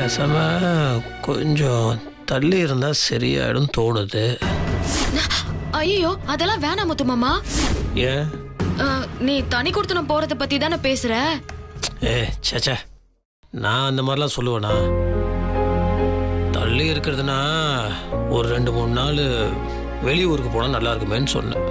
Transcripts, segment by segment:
பேசாம கொஞ்சம் தள்ளி இருந்தா சரியாயிடும் தோணுது. ஐயோ அதெல்லாம் வேணாம் முத்து மாமா. ஏன்? நீ தனி கொடுத்தனம் போறத பத்தி தானே பேசுற. சேச்சா, நான் அந்த மாதிரிலாம் சொல்லுவேனா? தள்ளி இருக்கிறதுனா ஒரு 2-3 நாள் வெளியூருக்கு போனா நல்லா இருக்குமேன்னு சொன்னேன்.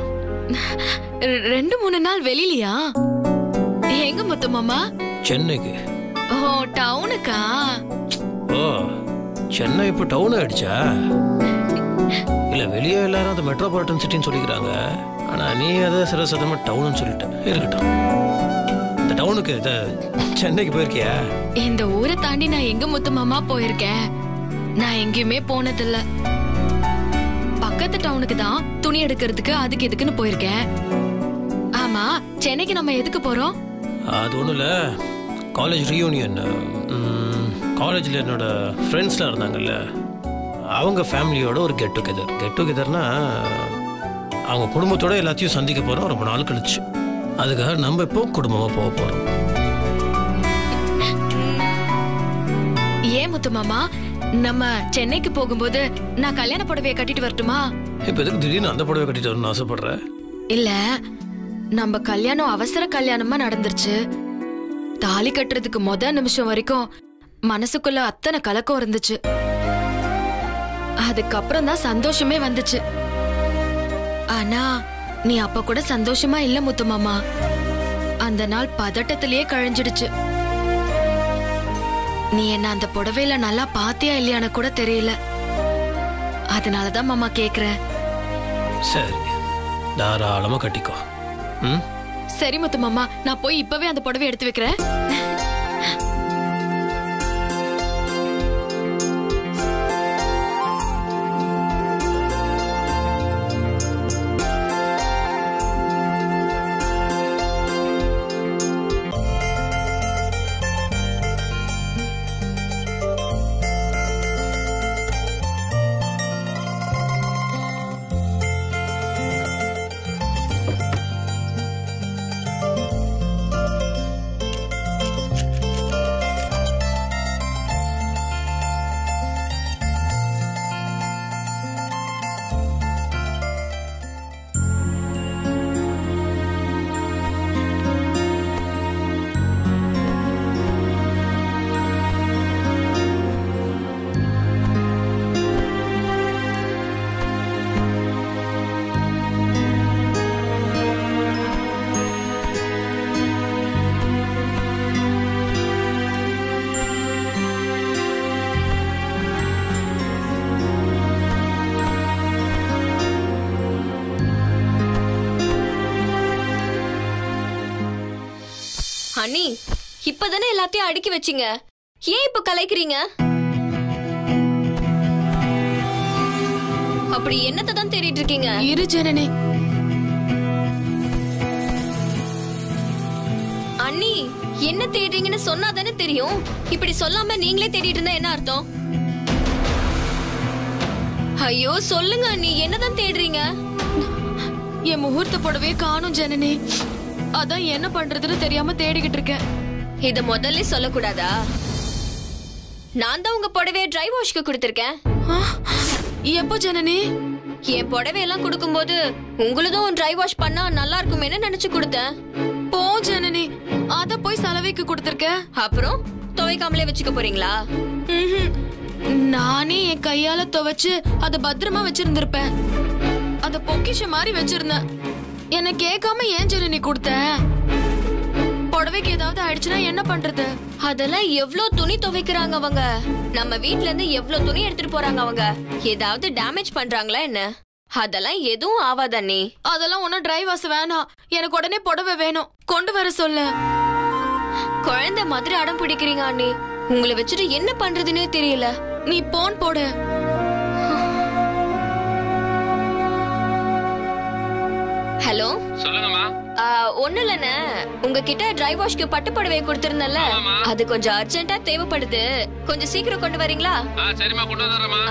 2-3 நாள் வெளியிலயா? எங்க முத்து மாமா? சென்னைக்கு. ஓ டவுனுக்கா? ஓ சென்னை இப்போ டவுன் ஆயிடுச்சா? இல்ல வெளியே எல்லாரும் அந்த மெட்ரோபாலிட்டன் சிட்டின்னு சொல்லிக்கிறாங்க. ஆனா நீ அதை சரசதமா டவுன்னு சொல்லிட்ட. இருக்கட்டும், இந்த டவுனுக்கு சென்னைக்கு போயிருக்கியா? இந்த ஊரை தாண்டி நான் எங்க முத்து மாமா போயிருக்கேன்? நான் எங்கேயுமே போனதில்ல. பக்கத்து டவுனுக்கு தான் துணி எடுக்கிறதுக்கு அதுக்கு எதுக்குன்னு போயிருக்கேன். ஆமா, சென்னைக்கு நம்ம எதுக்கு போறோம்? அது ஒண்ணும் இல்ல, காலேஜ் ரீயூனியன். காலேஜில் என்னோட ஃப்ரெண்ட்ஸ்லாம் இருந்தாங்கல்ல, அவங்க ஃபேமிலியோட ஒரு கெட் டுகெதர்னா அவங்க குடும்பத்தோட எல்லாத்தையும் சந்திக்க போகிறோம் ரொம்ப நாள் கழிச்சு. அதுக்காக நம்ம இப்போ குடும்பமாக போக போகிறோம். ஏன் முத்து மாமா, நம்ம சென்னைக்கு போகும்போது நான் கல்யாண புடவையை கட்டிட்டு வரட்டுமா? இப்போ எதுக்கு திடீர்னு அந்த புடவை கட்டிட்டு வரணும்னு ஆசைப்படுறேன்? இல்ல, நம்ம கல்யாணம் அவசர கல்யாணமா நடந்துருச்சு. தாலி கட்டுறதுக்கு முத நிமிஷம் வரைக்கும் மனசுக்குள்ள அத்தனை கலக்கம் இருந்துச்சு. அதுக்கப்புறம் தான் சந்தோஷமே வந்துச்சு. ஆனா நீ அப்ப கூட சந்தோஷமா இல்ல முத்து மாமா. அந்த நாள் பதட்டத்திலேயே கழிஞ்சிடுச்சு. நீ என்ன அந்த புடவையில நல்லா பாத்தியா இல்லையான்னு கூட தெரியல. அதனாலதான் மாமா கேக்குறேன். சரி, தாராளமா கட்டிக்கோ. சரி முத்து மாமா, நான் போய் இப்பவே அந்த புடவை எடுத்து வைக்கிறேன். அண்ணி, இப்பதானே எல்லாத்தையும் அடுக்கி வச்சீங்க, ஏன் இப்ப கலைக்கிறீங்க? அப்படி என்னத்தை தான் தேடிட்டு இருக்கீங்க? இரு ஜனனி. அண்ணி, என்ன தேடுறீங்கன்னு சொன்னாதானே தெரியும். இப்படி சொல்லாம நீங்களே தேடிட்டு இருந்தா என்ன அர்த்தம்? ஐயோ சொல்லுங்க அண்ணி, என்னதான் தேடுறீங்க? என் முகூர்த்த புடவையே காணும் ஜனனி. அதான் என்ன பண்றதுன்னு தெரியாம தேடிக்கிட்டு இருக்கேன். இத முதல்ல சொல்லக்கூடாதா? நான் தான் உங்க புடவைய ட்ரை வாஷ்க்கு கொடுத்திருக்கேன். எப்போ ஜனனி? என் புடவையெல்லாம் கொடுக்கும்போது உங்களுதும் ட்ரை வாஷ் பண்ணா நல்லா இருக்குமேன்னு நினைச்சு கொடுத்தேன். போ ஜனனி, அத போய் சலவைக்கு கொடுத்திருக்க. அப்புறம் துவைக்காமலே வச்சுக்க போறீங்களா? நானே என் கையால துவைச்சு அத பத்திரமா வச்சிருந்திருப்பேன். அத பொக்கிஷ மாதிரி வச்சிருந்தேன். என்ன கேட்காம ஏன் ஜனனி கொடுத்த? புடவைக்கு ஏதாவது ஆயிடுச்சுன்னா என்ன பண்றது? அதெல்லாம் எவ்வளவு துணி துவைக்கிறாங்க அவங்க. நம்ம வீட்ல இருந்து எவ்வளவு துணி எடுத்துட்டு போறாங்க அவங்க. ஏதாவது டேமேஜ் பண்றாங்களா என்ன? அதெல்லாம் எதுவும் ஆவாதண்ணி. அதெல்லாம் ஒன்னும் ட்ரை வாஷ் வேணாம். எனக்கு உடனே புடவை வேணும், கொண்டு வர சொல்லு. குழந்தை மாதிரி அடம் பிடிக்கிறீங்க அண்ணி. உங்களை வச்சுட்டு என்ன பண்றதுன்னே தெரியல. நீ போன் போடு. ஹலோ, சொல்லுங்கம்மா. ஒண்ணு இல்லண்ணே, உங்ககிட்ட ட்ரை வாஷ்க்கு பட்டு புடவையை கொடுத்திருந்தேன்ல, அது கொஞ்சம் அர்ஜென்ட்டா தேவைப்படுது. கொஞ்சம் சீக்கிரம் கொண்டு வரீங்களா? சரிம்மா, கொண்டு வந்துடுறேம்மா.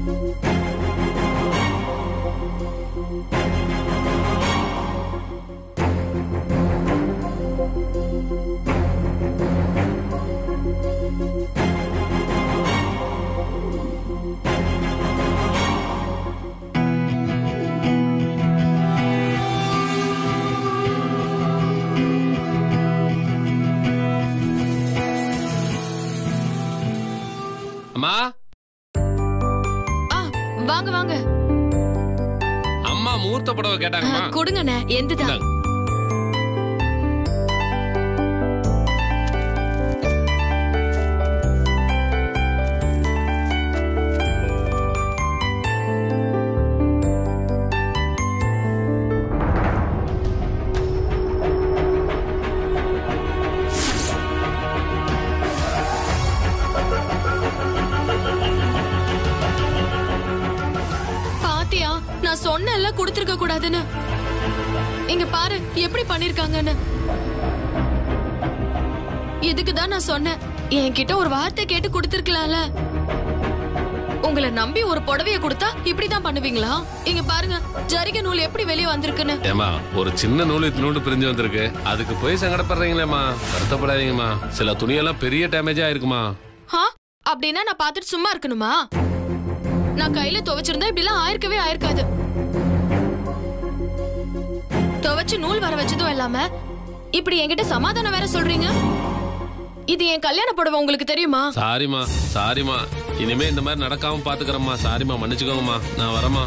அம்மா வாங்க வாங்க. அம்மா முகூர்த்த புடவை கேட்டாங்கம்மா. கொடுங்கண்ணே. எந்ததான்? நான் சொன்னல கொடுத்திருக்க கூடாதுன்னு. இங்க பாரு எப்படி பண்ணிருக்காங்கன்னு. இதுக்குதான் நான் சொன்னேன், என்கிட்ட ஒரு வார்த்தை கேட்டு கொடுத்திருக்கலாம்ல. உங்களை நம்பி ஒரு புடவைய கொடுத்தா இப்படிதான் பண்ணுவீங்களா? இங்க பாருங்க ஜரிகை நூல் எப்படி வெளியே வந்திருக்குன்னு. ஏமா ஒரு சின்ன நூல் இத்தினோண்டு பிரிஞ்சு வந்திருக்கு, அதுக்கு போய் சங்கடப்படுறீங்களேம்மா. வருத்தப்படாதீங்கம்மா, சில துணியெல்லாம் பெரிய டேமேஜ் ஆயிருக்குமா. அப்படின்னா நான் பார்த்துட்டு சும்மா இருக்கணுமா? நான் கையில துவைச்சிருந்தா இப்படிலாம் ஆயிருக்கவே ஆயிருக்காது. துவைச்சு நூல் வர வச்சதும் இல்லாம இப்படி என்கிட்ட சமாதானம் வேற சொல்றீங்க. இது என் கல்யாண புடவை, உங்களுக்கு தெரியுமா? சாரிமா சாரிமா, இனிமே இந்த மாதிரி நடக்காம பாத்துக்கிறேம்மா. சாரிமா, மன்னிச்சுக்கோங்கம்மா, நான் வரேம்மா.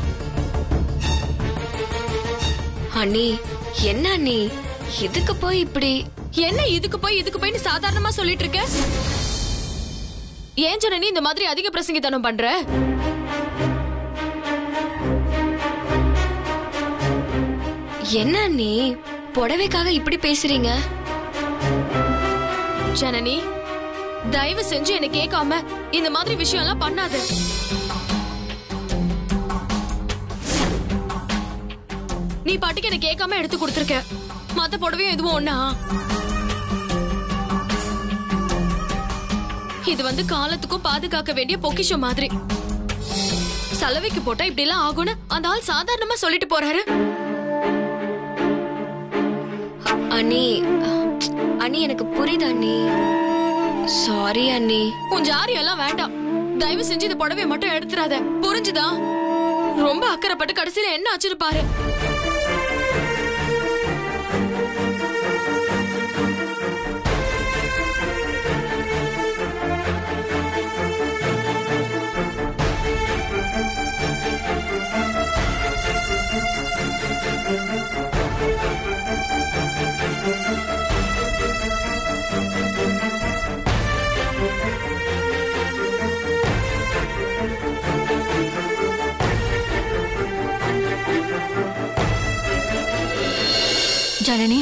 அண்ணி என்ன அண்ணி, இதுக்கு போய் இப்படி? என்ன இதுக்கு போய் சாதாரணமா சொல்லிட்டு இருக்க? ஏன் ஜனனி இந்த மாதிரி அதிக பிரசங்கித்தனம் பண்ற? என்ன அண்ணி புடவைக்காக இப்படி பேசுறீங்க? ஜனனி தயவு செஞ்சு என்ன கேட்காம இந்த மாதிரி விஷயம் எல்லாம் பண்ணாத. நீ பாட்டுக்கு என்ன கேட்காம எடுத்து கொடுத்திருக்க. மத்த புடவையும் எதுவும் ஒண்ணா? இது வந்து காலத்துக்கும் பாதுகாக்க வேண்டிய பொக்கிஷம் மாதிரி. சலவைக்கு போட்டா இப்படி எல்லாம் ஆகும்னு அந்த ஆள் சாதாரணமா சொல்லிட்டு போறாரு. அண்ணி அண்ணி எனக்கு புரியுது அண்ணி. சாரி அண்ணி. உன் ஜாரியம் எல்லாம் வேண்டாம். தயவு செஞ்சு இந்த புடவைய மட்டும் எடுத்துறாத, புரிஞ்சுதா? ரொம்ப அக்கறைப்பட்டு கடைசியில என்ன ஆச்சுன்னு பாரு. ஜனனி,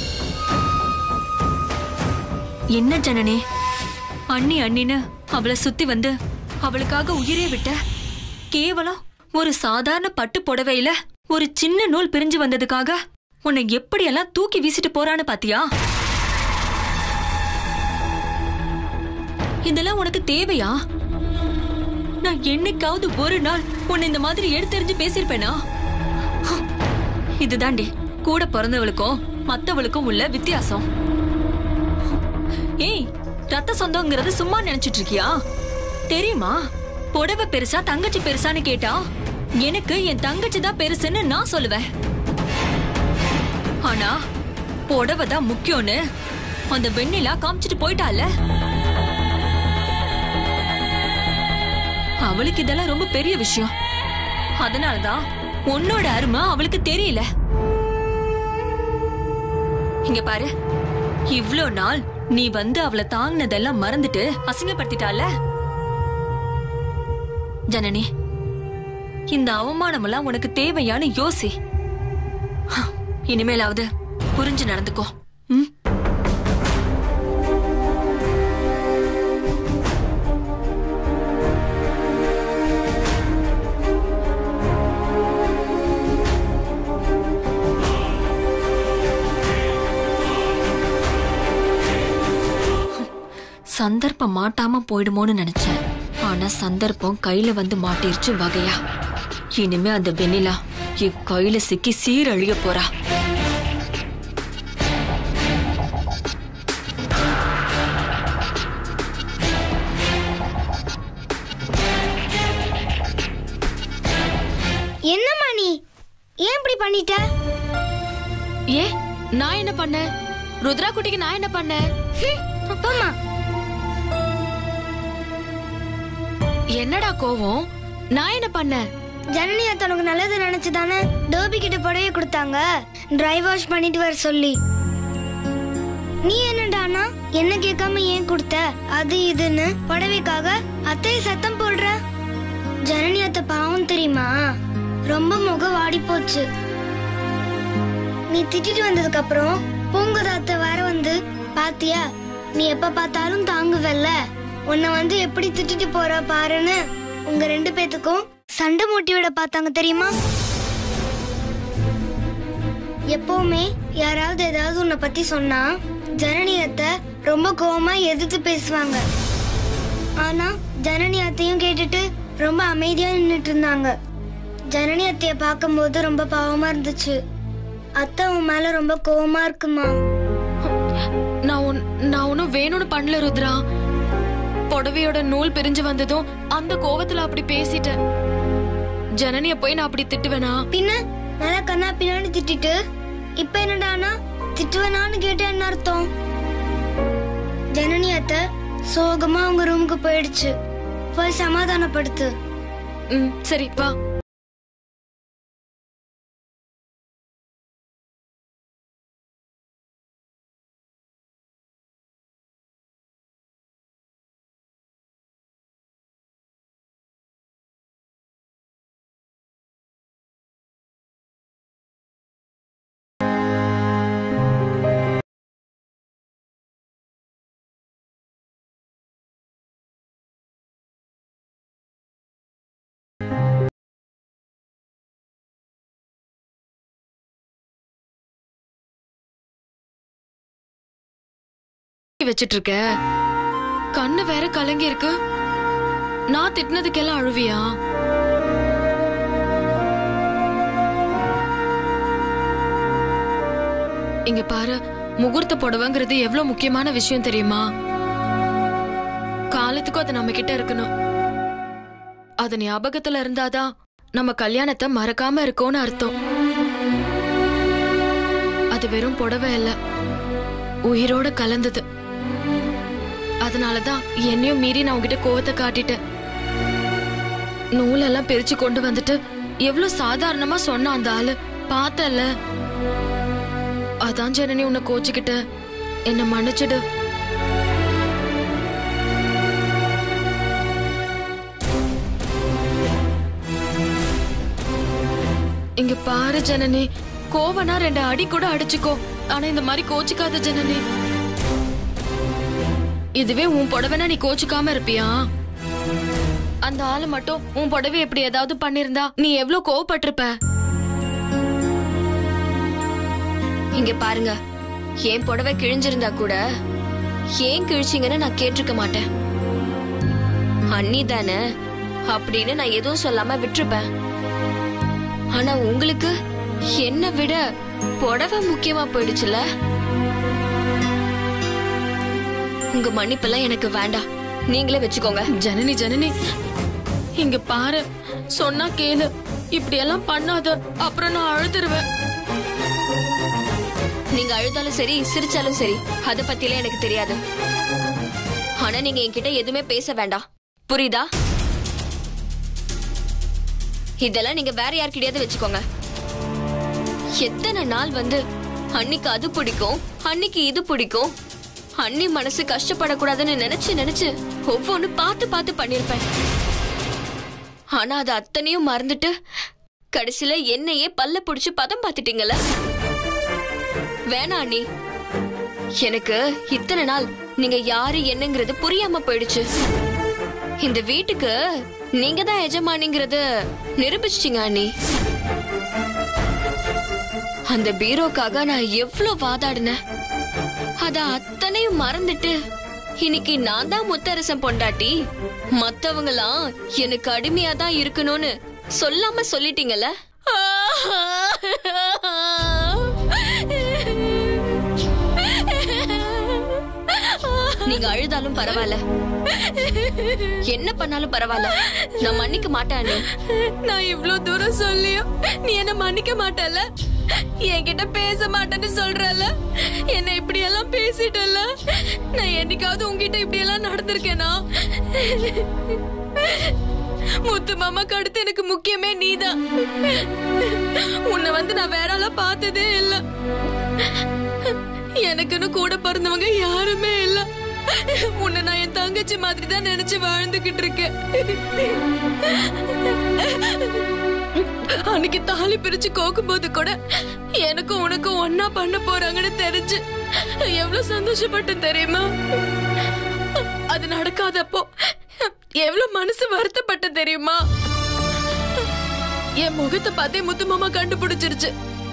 என்ன ஜனனி, அண்ணி அண்ணின்னு அவளை சுத்தி வந்து அவளுக்காக உயிரே விட்ட. கேவலம் ஒரு சாதாரண பட்டு புடவையில ஒரு சின்ன நூல் பிரிஞ்சு வந்ததுக்காக உன்னை எப்படியெல்லாம் தூக்கி வீசிட்டு போறான்னு பாத்தியா? இதெல்லாம் உனக்கு தேவையா? நான் என்னைக்காவது ஒரு நாள் உன்னை இந்த மாதிரி எடுத்தெறிஞ்சு பேசிருப்பேனா? இதுதாண்டி கூட பிறந்தவளுக்கும் மத்தவளுக்கும் உள்ள வித்தியாசம். ஏய், ரத்த சொந்தங்கிறது சும்மா நினைச்சிட்டு இருக்கியா? தெரியுமா, புடவை பெருசா தங்கச்சி பெருசான்னு கேட்டா எனக்கு என் தங்கச்சி தான் பெருசுன்னு நான் சொல்லுவேன். ஆனா புடவை தான் முக்கியம்னு அந்த வெண்ணிலா காமிச்சிட்டு போயிட்டால. அவளுக்கு இதெல்லாம் ரொம்ப பெரிய விஷயம். அதனாலதான் உன்னோட அருமை அவளுக்கு தெரியல. இங்க பாரு, இவ்ளோ நாள் நீ வந்து அவளை தாங்கினதெல்லாம் மறந்துட்டு அசிங்கப்படுத்திட்டால. ஜனனி, இந்த அவமானம் எல்லாம் உனக்கு தேவையான யோசி. இனிமேலாவது புரிஞ்சு நடந்துக்கோ. சந்தர்ப்பம் மாட்டாம போயிடுமோன்னு நினைச்சேன். ஆனா சந்தர்ப்பம் கையில வந்து மாட்டிருச்சு வகையா. இனிமே அந்த வெண்ணிலா என் கையில சிக்கி சீரழிய போறா. என்னம்மா நீ ஏன் இப்படி பண்ணிட்ட? ஏ நான் என்ன பண்ணேன்? ருத்ரா குட்டிக்கு நான் என்ன பண்ணேன்? அப்பாம்மா என்னடா கோவம்? நான் என்ன பண்ணேன்? ஜனனி தனக்கு நல்லது நினைச்சு தானே டோபி கிட்ட புடவை கொடுத்தாங்க ட்ரை வாஷ் பண்ணிட்டு வர சொல்லி. நீ என்னடானா என்ன கேட்காம ஏன் கொடுத்த அது இதுன்னு புடவைக்காக அத்தையை சத்தம் போடுற. ஜனனி அத்தை பாவம் தெரியுமா, ரொம்ப முகம் வாடி போச்சு. நீ திட்டிட்டு வந்ததுக்கு அப்புறம் பூங்குத அத்தை வேற வந்து பாத்தியா, நீ எப்ப பார்த்தாலும் தாங்குவல்ல, உன்னை வந்து எப்படி திட்டிட்டு போற பாருன்னு உங்க 2 பேத்துக்கும் சண்டை மூட்டி விட பார்த்தாங்க தெரியுமா. எப்பவுமே யாராவது ஏதாவது உன்னை பத்தி சொன்னா ஜனனி அத்தை ரொம்ப கோவமா எதிர்த்து பேசுவாங்க. ஆனா ஜனனி அத்தையும் கேட்டுட்டு ரொம்ப அமைதியா நின்னுட்டு இருந்தாங்க. ஜனனி அத்தைய பார்க்கும்போது ரொம்ப பாவமா இருந்துச்சு. அத்தை உன் மேல ரொம்ப கோவமா இருக்குமா. நான் ஒன்னும் வேணும்னு பண்ணல ருத்ரா. புடவையோட நூல் பிரிஞ்சு வந்ததும் அந்த கோவத்துல அப்படி பேசிட்டேன். ஜனனிய போய் நான் அப்படி திட்டுவேனா? பின்ன நல்லா கண்ணா பின்னாடி திட்டிட்டு இப்ப என்னடானா திட்டுவேனான்னு கேட்டு என்ன அர்த்தம்? ஜனனி அத்தை சோகமா அவங்க ரூமுக்கு போயிடுச்சு. போய் சமாதானப்படுத்து. சரி வா. வச்சிட்டு இருக்க, கண்ணு வேற கலங்கி இருக்கு. நான் திட்டினதுக்கெல்லாம் அழுவியா? இங்க பாரு, முகூர்த்த புடவைங்கிறது எவ்வளவு முக்கியமான விஷயம் தெரியுமா? காலத்துக்கும் அது நம்ம கிட்ட இருக்கணும். அது ஞாபகத்துல இருந்தாதான் நம்ம கல்யாணத்தை மறக்காம இருக்கோம்னு அர்த்தம். அது வெறும் புடவை இல்ல, உயிரோட கலந்தது. அதனாலதான் என்னையும் மீறி நான் உங்ககிட்ட கோவத்தை காட்டிட்டேன். நூலெல்லாம் பிரிச்சு கொண்டு வந்துட்டு எவ்வளவு சாதாரணமா சொன்ன அந்த ஆளு பார்த்தல. அதான் ஜனனி உன்னை கோச்சுக்கிட்ட. என்ன மன்னிச்சிடு. இங்க பாரு ஜனனி, கோவனா 2 அடி கூட அடிச்சுக்கோ. ஆனா இந்த மாதிரி கோச்சுக்காத ஜனனி. இதுவே உன் புடவைனா நீ கோச்சுக்காம இருப்பியா? அந்த ஆளு மட்டும் உன் புடவை எப்படி ஏதாவது பண்ணிருந்தா நீ எவ்வளவு கோவப்பட்டிருப்ப. இங்க பாருங்க, என் புடவை கிழிஞ்சிருந்தா கூட ஏன் கிழிச்சிங்கன்னு நான் கேட்டிருக்க மாட்டேன். அண்ணி தானே அப்படின்னு நான் எதுவும் சொல்லாம விட்டுருப்பேன். ஆனா உங்களுக்கு என்ன விட புடவை முக்கியமா போயிடுச்சுல. உங்க மன்னிப்பெல்லாம் எனக்கு வேண்டாம், நீங்களே வச்சுக்கோங்க. ஜனனி ஜனனி இங்க பாரு, சொன்னா கேளு. இப்படி எல்லாம் பண்ணாத, அப்புறம் நான் அழுதுருவேன். நீங்க அழுதாலும் சரி சிரிச்சாலும் சரி அத பத்திலாம் எனக்கு தெரியாது. ஆனா நீங்க என்கிட்ட எதுவுமே பேச வேண்டாம், புரியுதா? இதெல்லாம் நீங்க வேற யார்கிட்டயாவது வச்சுக்கோங்க. எத்தனை நாள் வந்து அன்னிக்கு அது பிடிக்கும், அன்னிக்கு இது பிடிக்கும், அண்ணி மனசு கஷ்டப்படக்கூடாதுன்னு நினைச்சு ஒவ்வொன்னு பார்த்து பார்த்து பண்ணிருப்பேன். ஆனா அது அத்தனையும் மறந்துட்டு கடைசியில என்னையே பல்ல புடிச்சு பதம் பார்த்துட்டீங்கல்ல. வேணா அண்ணி, எனக்கு இத்தனை நாள் நீங்க யாரு என்னங்கிறது புரியாம போயிடுச்சு. இந்த வீட்டுக்கு நீங்க தான் எஜமானிங்கிறது நிரூபிச்சிட்டீங்க அண்ணி. அந்த பீரோக்காக நான் எவ்வளவு வாதாடினேன். அத அத்தனையும் மறந்துட்டு இன்னைக்கு நான் தான் முத்தரசம் பொண்டாட்டி, மத்தவங்கலாம் எனக்கு அடிமையா தான் இருக்கணும்னு சொல்லாம சொல்லிட்டீங்கல்ல. நீங்க அழுதாலும் பரவாயில்ல, என்ன பண்ணாலும் பரவாயில்ல, நான் மன்னிக்க மாட்டேன். நான் இவ்ளோ தூரம் சொல்லியும் நீ என்ன மன்னிக்க மாட்டல, என்கிட்ட பேச மாட்டேன்னு சொல்றல, என்ன இப்படி எல்லாம் பேசிட்டல. நான் என்னைக்காவது உங்ககிட்ட இப்படி எல்லாம் நடந்திருக்கேனா? முத்து மாமாக்கு அடுத்து எனக்கு முக்கியமே நீதான். உன்னை நான் வேற ஆளா பார்த்ததே இல்ல. எனக்குன்னு கூட பிறந்தவங்க யாருமே இல்ல. உன்னை நான் என் தங்கச்சி மாதிரி தான் நினைச்சு வாழ்ந்துகிட்டு இருக்கேன். அன்னைக்கு தாலி பிரிச்சு கோக்கும் போது கூட எனக்கும் உனக்கும் ஒன்னா பண்ண போறாங்கன்னு தெரிஞ்சு எவ்வளவு சந்தோஷப்பட்டேன் தெரியுமா? அது நடக்காதப்போ எவ்வளவு மனசு வருத்தப்பட்ட தெரியுமா? என் முகத்தை பார்த்தே முத்து மாமா கண்டுபிடிச்சிருச்சு.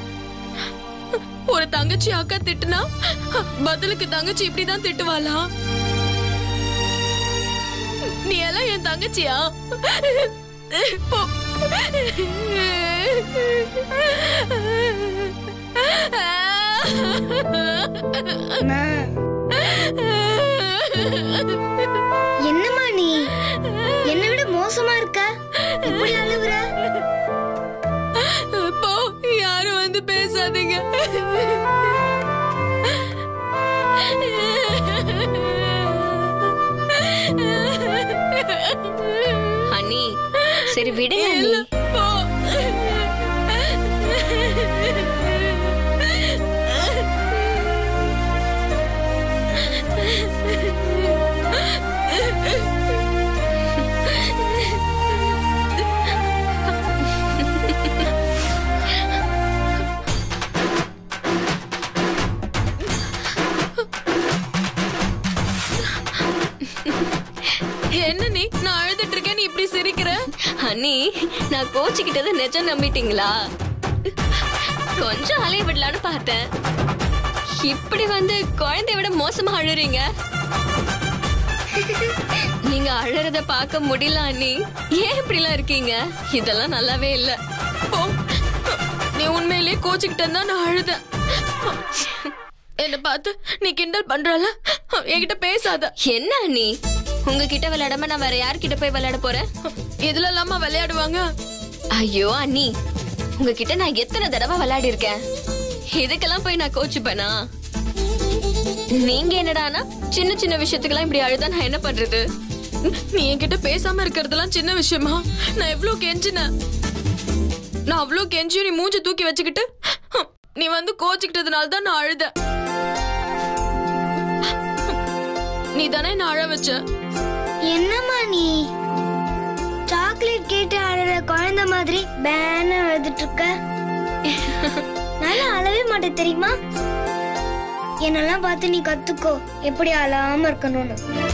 ஒரு தங்கச்சி அக்கா திட்டுனா பதிலுக்கு தங்கச்சி இப்படிதான் திட்டுவாளா? நீ எல்லாம் என் தங்கச்சியா? என்னம்மா நீ என்னை விட மோசமா இருக்க, இப்படி அழுகுற? போ, யாரும் வந்து பேசாதீங்க. அண்ணி சரி விடுங்க அண்ணி. போ. என்ன நீ? நான் அழுதுட்டு இருக்கேன், நீ இப்படி சிரிக்கிற? அண்ணி நான் கோச்சிக்கிட்டது நிஜம் நம்பிட்டீங்களா? கொஞ்சம் அலைய விடலான்னு பார்த்தேன், இப்படி குழந்தைய விட மோசமா அழுறீங்க. நீங்க அழறத பார்க்க முடியல அண்ணி. ஏன் இப்படி எல்லாம் இருக்கீங்க? இதெல்லாம் நல்லாவே இல்ல. போ. நீ உண்மையிலேயே கோச்சிக்கிட்டா நான் அழுதேன். என்ன பார்த்து நீ கிண்டல் பண்றல, என்கிட்ட பேசாத. என்ன அண்ணி, உங்ககிட்ட விளையாடாம நான் வேற யார்கிட்ட போய் விளையாட போறேன்? இதுல இல்லாம விளையாடுவாங்க? ஐயோ அண்ணி, உங்ககிட்ட நான் எத்தனை தடவை விளையாடி இருக்கேன், இதுக்கெல்லாம் போய் நான் கோச்சுப்பேனா? நீங்க என்னடானா சின்ன சின்ன விஷயத்துக்கெல்லாம் இப்படி அழுதா நான் என்ன பண்றது? நீ என்கிட்ட பேசாம இருக்கிறதெல்லாம் சின்ன விஷயமா? நான் எவ்வளவு கெஞ்சினேன். நான் அவ்வளவு கெஞ்சியும் நீ மூஞ்சி தூக்கி வச்சுக்கிட்டு நீ கோச்சிக்கிட்டதுனால தான் நான் அழுத. நீ தானே நான் அழ வச்ச. என்னம்மா நீ சாக்லேட் கேட்டு அழற குழந்தை மாதிரி பேன அழுதுட்டு இருக்க? நல்லா அழவே மாட்டேன் தெரியுமா? என்னெல்லாம் பார்த்து நீ கத்துக்கோ எப்படி அழாம இருக்கணும்னு.